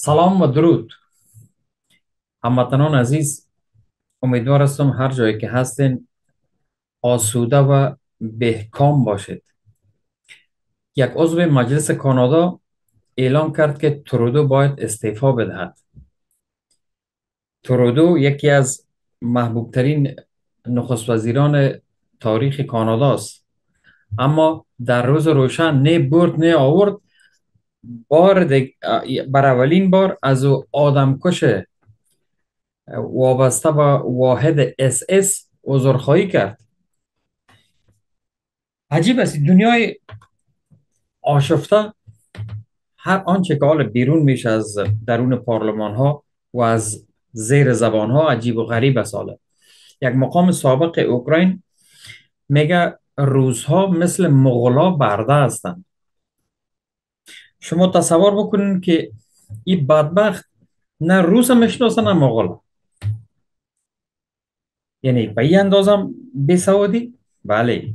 سلام و درود هموطنان عزیز. امیدوار هستم هر جایی که هستین آسوده و بهکام باشید. یک عضو مجلس کانادا اعلام کرد که ترودو باید استعفا بدهد. ترودو یکی از محبوب ترین نخست وزیران تاریخ کانادا است، اما در روز روشن نه برد نه آورد. بر اولین بار از او آدمکش وابسته به واحد اس اس عذرخواهی کرد. عجیب است دنیای آشفته. هر آنچه که حالا بیرون میشه از درون پارلمان ها و از زیر زبان ها عجیب و غریب است. حالا یک مقام سابق اوکراین میگه روزها مثل مغولا برده هستند. شما تصور بکنید که این بدبخت نه روس هم میشناسه نه مغولا، یعنی به این اندازم بی سوادی. بله.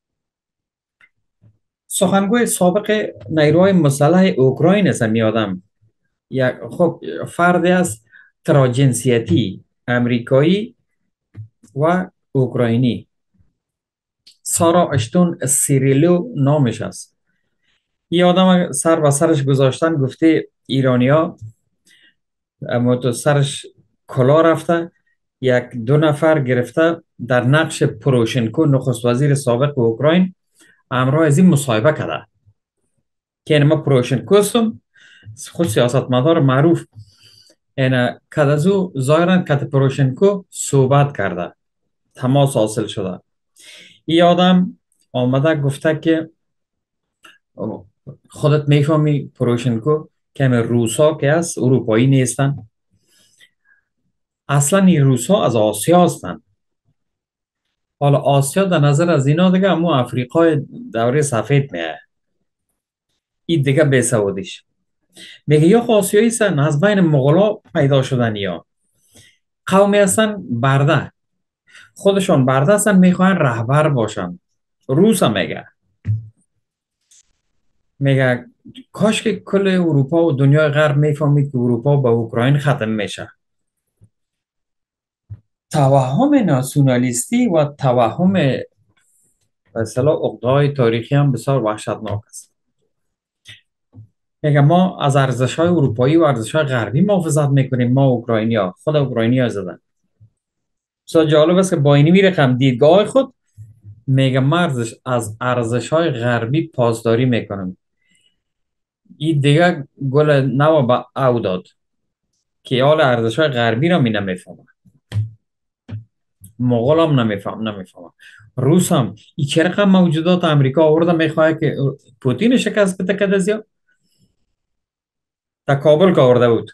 سخنگوی سابق نیروهای مسلح اوکراین است میادم. یک خب فردی است تراجنسیتی امریکایی و اوکراینی. سارا اشتون سیریلو نامش است. یه آدم سر و سرش گذاشتن گفته ایرانیا، اما تو سرش کلا رفته. یک دو نفر گرفته در نقش پروشنکو نخست وزیر سابق اوکراین همراه از این مصاحبه کرده که ما پروشنکو هستم. خود سیاستمدار معروف این کدازو ظاهرا کت پروشنکو صحبت کرده، تماس حاصل شده. این آدم آمده گفته که خودت میفهمی پروشنکو که همه روسا که هست اروپایی نیستن. اصلا این روسا از آسیا هستن. حالا آسیا در نظر از اینا دیگه همون افریقای دوره سفید میه. این دیگه بیسوادیش میگه یا آسیایی هستن از بین مغولا پیدا شدن، یا قومی هستن برده، خودشون برده هستن میخواین رهبر باشن. روس هم میگه کاش که کل اروپا و دنیای غرب میفهمید که اروپا با اوکراین ختم میشه. توهم ناسیونالیستی و توهم به اصطلاح عقده‌های تاریخی هم بسیار وحشتناک است. میگه ما از ارزش‌های اروپایی و ارزش‌های غربی محافظت میکنیم. ما اوکراینیا، خود اوکراینیا زدن. بسیار جالب است که با این رقم دیدگاه خود میگه ما از ارزش‌های غربی پاسداری میکنیم. این دیگه گل نو به او داد که حال ارزش‌های غربی را می نمیفهمه. مغول هم نمیفهمه. روس هم این چه رقم موجودات امریکا آورده میخواه که پوتین شکست بده که دزیا تا کابل که آورده بود.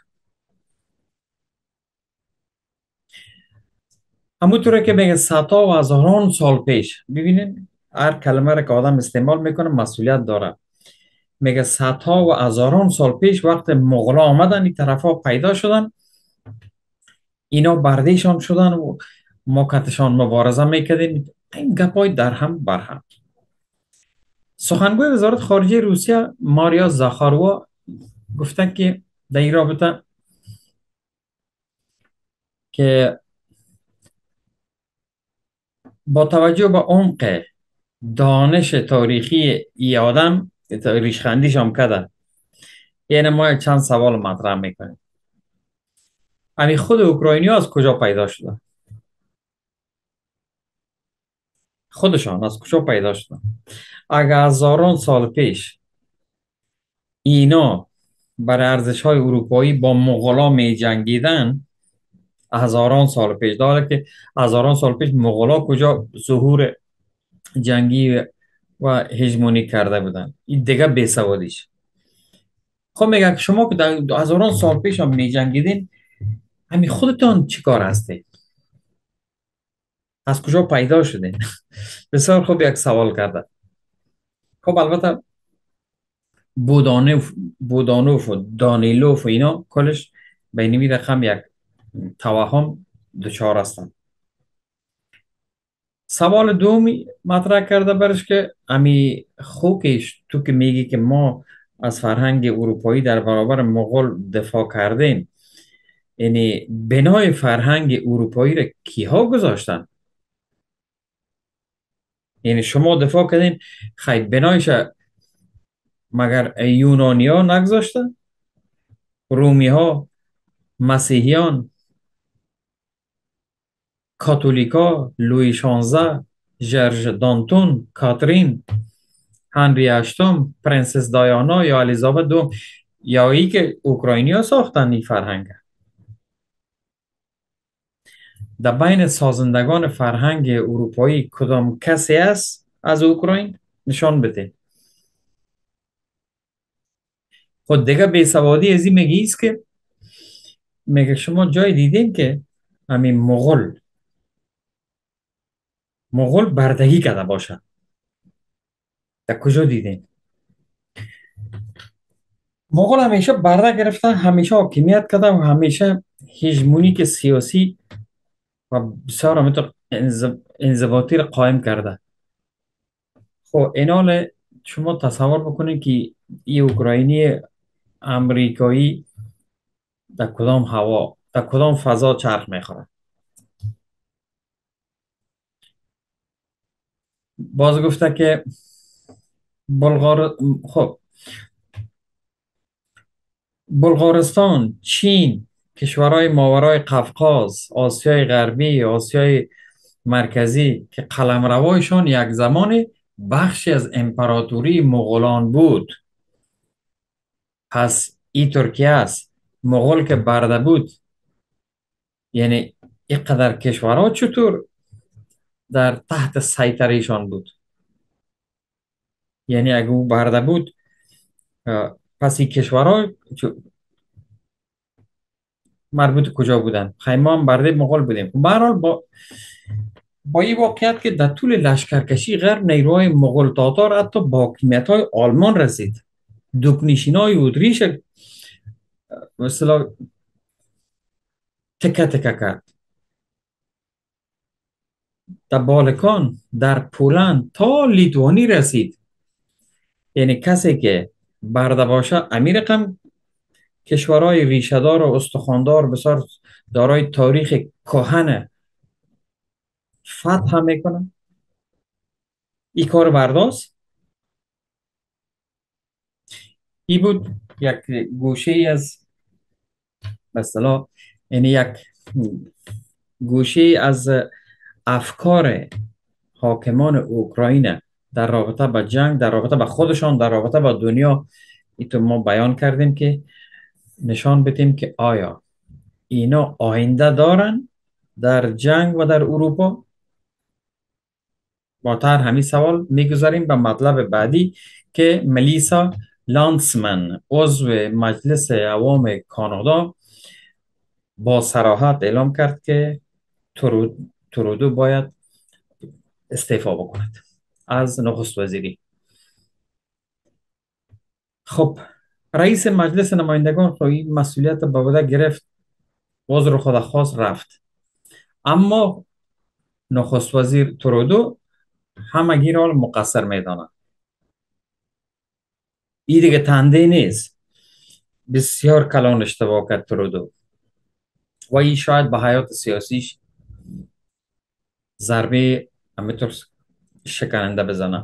همونطوره که میگه صدها و هزاران سال پیش، ببینید هر کلمه را که آدم استعمال میکنه مسئولیت داره. میگه صدها و هزاران سال پیش وقت مغلا آمدن این طرف ها پیدا شدن، اینا بردهشان شدن و ما کتشان مبارزه میکردیم. این گپای در هم بر هم. سخنگوی وزارت خارجه روسیه ماریا زاخاروا گفتن که در این رابطه که با توجه به عمق دانش تاریخی ای آدم ریشخندیش هم کده. یعنی ما چند سوال مطرح میکنیم. همین خود اوکراینی ها از کجا پیدا شدن؟ خودشان از کجا پیدا شدن؟ اگر هزاران سال پیش اینا بر ارزش های اروپایی با مغولا می جنگیدن، هزاران سال پیش داره که هزاران سال پیش مغولا کجا ظهور جنگی و هژمونی کرده بودن. این دیگه بیسوادیش. خب میگه که شما که در هزاران سال پیش هم می جنگیدین، همین خودتان چیکار هستی؟ از کجا پیدا شدین؟ بسیار خوب یک سوال کرده. خب البته بودانوف و دانیلوف و اینا کلش به این رقم یک توهم دچار هستن. سوال دومی مطرح کرده برش که امی خوکش تو که میگی که ما از فرهنگ اروپایی در برابر مغول دفاع کردیم، یعنی بنای فرهنگ اروپایی را کیها گذاشتن؟ یعنی شما دفاع کردین، خیلی بنایش مگر یونانی ها نگذاشتن؟ رومی ها، مسیحیان، کاتولیکا، لوی شانزده، ژرژ دانتون، کاترین، هنری هشتم، پرنسس دایانا یا الیزابت دوم، یا ای که اوکراینی ها ساختن این فرهنگ. در بین سازندگان فرهنگ اروپایی کدام کسی است از اوکراین؟ نشان بده. خود دیگه بیسوادی از این میگه است که میگه شما جای دیدین که همین مغول بردگی کرده باشه؟ در کجا دیدین؟ مغول همیشه برده گرفته، همیشه حاکمیت کرده و همیشه هژمونیک سیاسی و بسیار همینطور انضباطی را قائم کرده. خب اینال شما تصور بکنید که این اوکراینی امریکایی در کدام هوا، در کدام فضا چرخ میخوره. باز گفته که بلغار خب بلغارستان، چین، کشورهای ماورای قفقاز، آسیای غربی، آسیای مرکزی که قلمروایشان یک زمان بخشی از امپراتوری مغولان بود. پس این ترکیه است. مغول که برده بود، یعنی اینقدر کشورها چطور در تحت سیطره ایشان بود؟ یعنی اگه او برده بود، پس این کشورها مربوط کجا بودن؟ خیلی ما هم برده مغول بودیم. به هر حال با این واقعیت که در طول لشکرکشی غرب نیروهای مغول تاتار حتی با حاکمیت های آلمان رسید، دوکنیشین های اتریش مثلا تکه تکه کرد، در بالکان، در پولند تا لیتوانی رسید. یعنی کسی که برده باشه امیر رقم کشورهای ریشهدار و استخواندار بسیار دارای تاریخ کهن فتح میکنه. این کار برداشت ای بود یک گوشه ای از مثلا، یعنی یک گوشه ای از افکار حاکمان اوکراین در رابطه با جنگ، در رابطه با خودشان، در رابطه با دنیا. ای تو ما بیان کردیم که نشان بدیم که آیا اینا آینده دارن در جنگ و در اروپا. با تر همین سوال میگذاریم به مطلب بعدی که ملیسا لانسمن عضو مجلس عوام کانادا با صراحت اعلام کرد که ترودو باید استعفا بکند از نخست وزیری. خب رئیس مجلس نمایندگان خب این مسئولیت به عهده گرفت، عذر خود خواست رفت. اما نخست وزیر ترودو همگی را مقصر میداند. این دیگه تنده نیست، بسیار کلان اشتباه کرد ترودو و این شاید به حیات سیاسیش ضربه همینطور شکننده بزنه.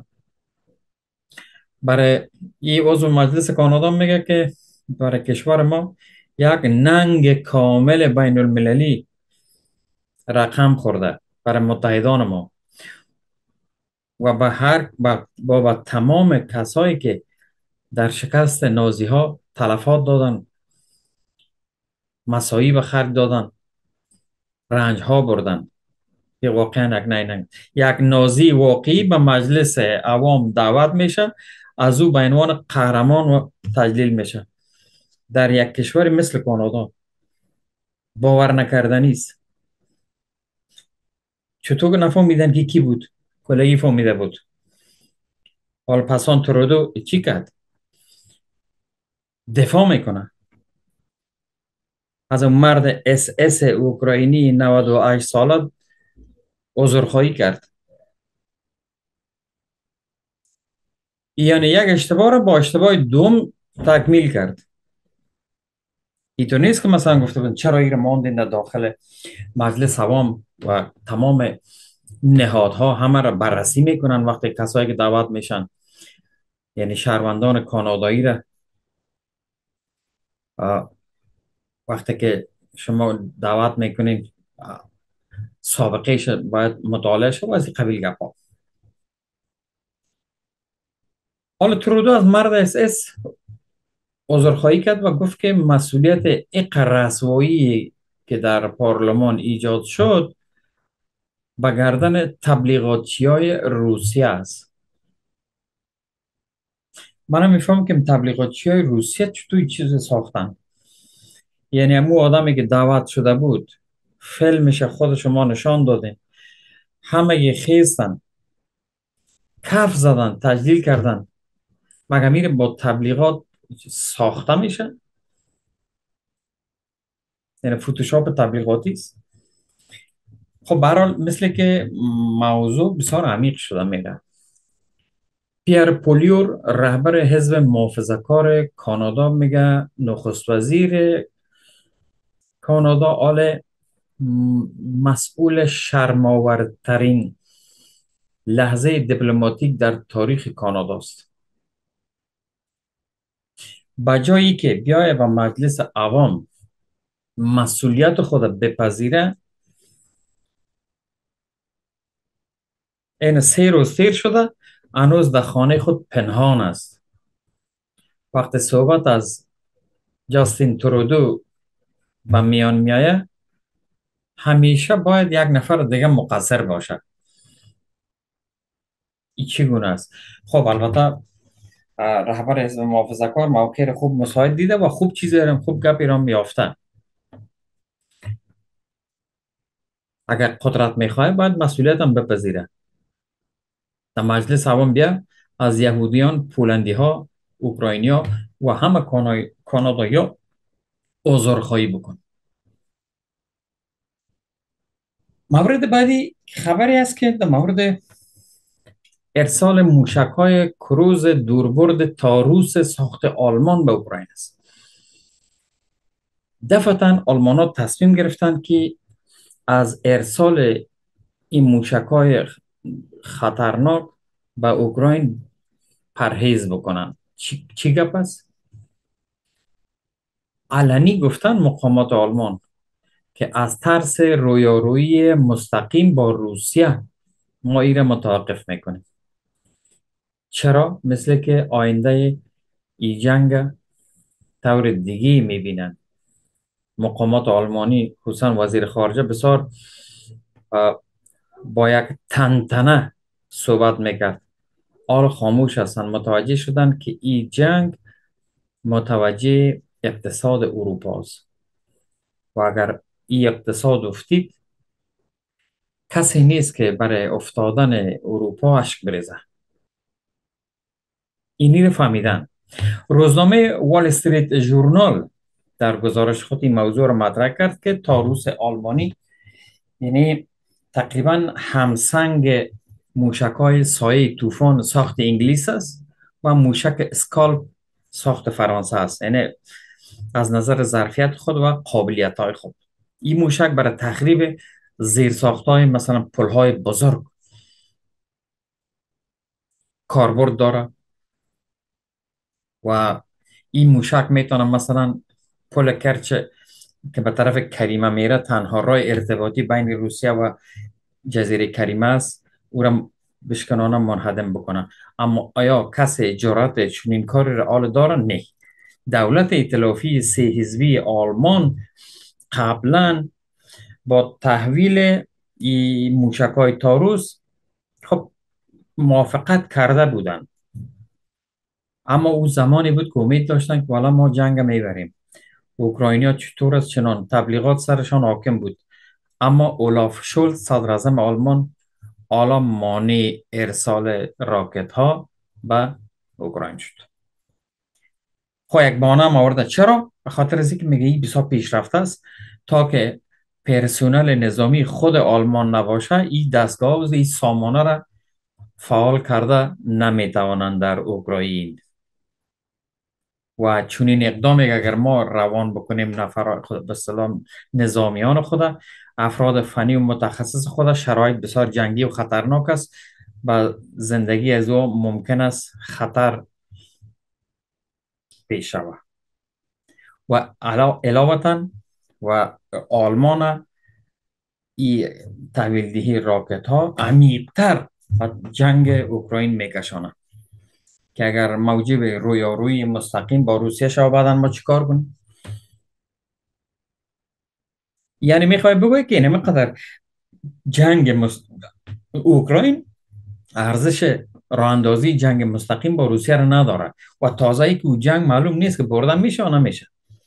برای این عضو مجلس کانادا میگه که برای کشور ما یک ننگ کامل بین المللی رقم خورده برای متحدان ما و به با تمام کسایی که در شکست نازی ها تلفات دادن، مساعی به خرج دادن، رنج ها بردن. یه واقعا یک نازی واقعی به مجلس عوام دعوت میشه، از او به عنوان قهرمان و تجلیل میشه. در یک کشور مثل کانادا باور نکردنی است. چطور نفهمیدن که کی بود؟ کلگی فهمیده بود. حال پسان ترودو چی کرد؟ دفاع میکنه از اون مرد اس اس اوکراینی 98 ساله، عذرخواهی کرد. یعنی یک اشتباه را با اشتباه دوم تکمیل کرد. اینطور نیست که مثلا گفته بودن چرا این ماندین در داخل مجلس عوام و تمام نهادها همه را بررسی میکنن وقتی کسایی که دعوت میشن، یعنی شهروندان کانادایی را وقتی که شما دعوت میکنین سابقه باید مطالعه شد و از این قبیل گپا. حالا ترودو از مرد اس عذرخواهی کرد و گفت که مسئولیت اق رسوایی که در پارلمان ایجاد شد به گردن تبلیغاتچی های روسیه است. من میفهمم که تبلیغاتچی های روسیه چطور این چیز ساختن. یعنی همون آدمی که دعوت شده بود فیلمش خود شما نشان دادیم، همه یه خیستن، کف زدن، تجلیل کردن، مگه میره با تبلیغات ساخته میشه؟ یعنی فوتوشاپ تبلیغاتی است. خب به هر حال مثل که موضوع بسیار عمیق شده میره. پیر پولیور رهبر حزب محافظه‌کار کانادا میگه نخست وزیر کانادا آل مسئول شرم‌آورترین لحظه دیپلماتیک در تاریخ کانادا است. با جایی که بیای و مجلس عوام مسئولیت خود بپذیره، این 3 روز تیر شده هنوز در خانه خود پنهان است. وقتی صحبت از جاستین ترودو به میان میایه همیشه باید یک نفر دیگه مقصر باشه. این چگونه است؟ خب البته رهبر حزب محافظه‌کار موقع را خوب مساعد دیده و خوب چیزی را خوب گپی را میافته. اگر قدرت میخواه باید مسئولیت هم بپذیره. در مجلس عوام بیا از یهودیان، پولندی ها، اوکراینیا و همه کانادایی ها عذرخواهی بکن. مورد بعدی خبری است که در مورد ارسال موشک‌های کروز دوربرد تاروس ساخت آلمان به اوکراین است. دفعتا آلمان ها تصمیم گرفتند که از ارسال این موشک‌های خطرناک به اوکراین پرهیز بکنن. چی گپ است؟ علنی گفتن مقامات آلمان که از ترس رویارویی مستقیم با روسیه ما ایره متوقف میکنیم. چرا؟ مثل که آینده ای جنگ طور دیگه میبینن. مقامات آلمانی خصوصا وزیر خارجه بسیار با یک تنتنه صحبت میکرد. آل خاموش هستن، متوجه شدن که این جنگ متوجه اقتصاد اروپا است و اگر این اقتصاد افتید کسی نیست که برای افتادن اروپا اشک بریزه. اینی رو فهمیدن. روزنامه وال استریت ژورنال در گزارش خود این موضوع را مطرح کرد که تاروس آلمانی، یعنی تقریبا همسنگ موشک های سایه طوفان ساخت انگلیس است و موشک اسکالپ ساخت فرانسه است. یعنی از نظر ظرفیت خود و قابلیت های خود این موشک برای تخریب زیرساخت های مثلا پل های بزرگ کاربرد داره و این موشک میتونه مثلا پل کرچ که به طرف کریمه میره، تنها راه ارتباطی بین روسیه و جزیره کریمه است، او را بشکنانه منهدم بکنه. اما آیا کسی جرأت چنین کاری را آل داره؟ نه. دولت ائتلافی 3 حزبی آلمان قبلا با تحویل این موشک های تاروس خب موافقت کرده بودند، اما او زمانی بود که امید داشتن که والا ما جنگ میبریم. اوکراینیا چطور از چنان تبلیغات سرشان حاکم بود، اما اولاف شولز صدر اعظم آلمان حالا مانع ارسال راکت ها به اوکراین شد. خب یک بانه هم آورده. چرا؟ به خاطر از اینکه میگه این بسیار پیشرفته است، تا که پرسونل نظامی خود آلمان نباشه این دستگاه و این سامانه را فعال کرده نمیتوانند در اوکراین. و چنین اقدامی اگر ما روان بکنیم نفر خود به سلام نظامیان خود، افراد فنی و متخصص خود، شرایط بسیار جنگی و خطرناک است و زندگی از او ممکن است خطر پیش شود. و علاوه و آلمان ای تحویل دهی راکت ها عمیق‌تر و جنگ اوکراین میکشاند که اگر موجب رویارویی مستقیم با روسیه شود بعدا ما چیکار کنیم؟ یعنی میخوای بگوی که اینقدر جنگ اوکراین ارزش راه اندازی جنگ مستقیم با روسیه را نداره و تازه ای که او جنگ معلوم نیست که برده میشه یا نمیشه.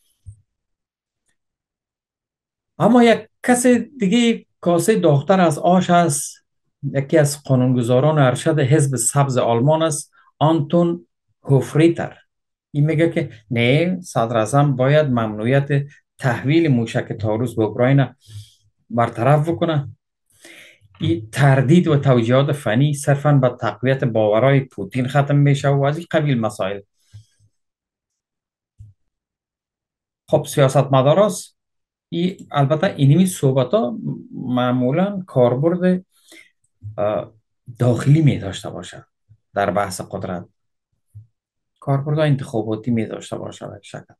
اما یک کس دیگه کاسه داغ‌تر از آش است. یکی از قانونگذاران ارشد حزب سبز آلمان است، آنتون هوفریتر. این میگه که نه، صدر اعظم باید ممنوعیت تحویل موشک تاروس به اوکراین برطرف بکنه. این تردید و توجیهات فنی صرفا به تقویت باورهای پوتین ختم میشه و از این قبیل مسائل. خب سیاستمدار است. البته اینمی صحبت ها معمولا کاربرد داخلی می داشته باشه. در بحث قدرت کاربرد انتخاباتی می داشته باشه به شکل.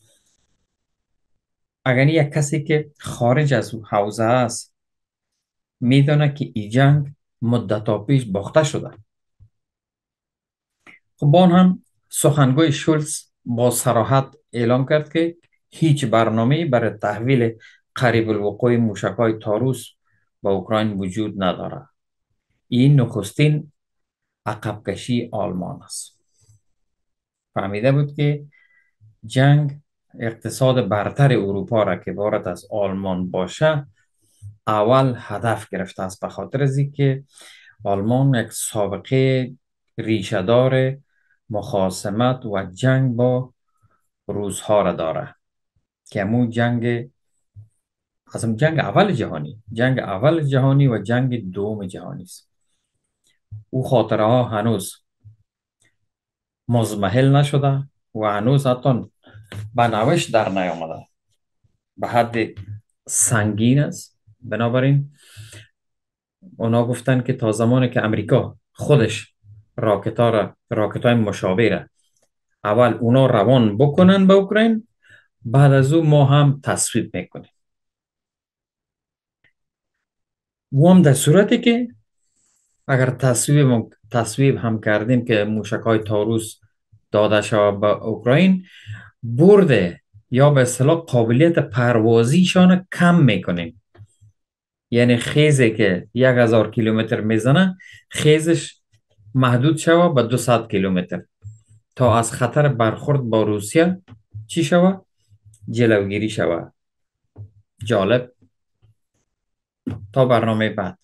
اگر یک کسی که خارج از حوزه است میدونه که این جنگ مدت پیش باخته شده. خب با آن هم سخنگوی شولز با صراحت اعلام کرد که هیچ برنامه برای تحویل قریب الوقوع موشک‌های تاروس به اوکراین وجود ندارد. این نخستین عقب کشی آلمان است. فهمیده بود که جنگ اقتصاد برتر اروپا را که عبارت از آلمان باشه اول هدف گرفته است، به خاطر از که آلمان یک سابقه ریشه‌دار مخاصمت و جنگ با روس‌ها را داره که همون جنگ اول جهانی و جنگ دوم جهانی است. او خاطره ها هنوز مزمحل نشده و هنوز حتی به نوش در نیامده، به حد سنگین است. بنابراین اونا گفتن که تا زمانی که امریکا خودش راکت های مشابه را اول اونا روان بکنن به اوکراین، بعد از او ما هم تصویب میکنیم. و هم در صورتی که اگر تصویب هم کردیم که موشک های تاروس داده شود به اوکراین، برده یا به اصطلاح قابلیت پروازیشان کم میکنیم. یعنی خیزی که 1000 کیلومتر میزنه خیزش محدود شود به 200 کیلومتر تا از خطر برخورد با روسیه چی شود؟ جلوگیری شود. جالب. تا برنامه بعد.